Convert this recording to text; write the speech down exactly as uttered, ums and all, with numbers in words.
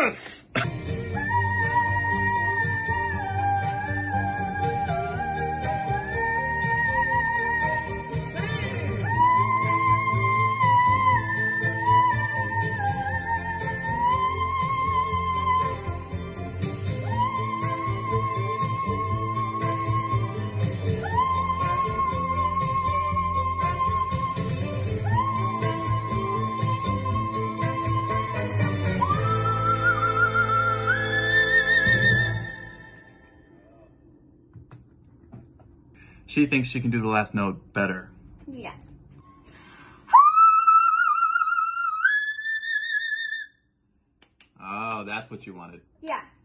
Yes! She thinks she can do the last note better. Yeah. Oh, that's what you wanted. Yeah.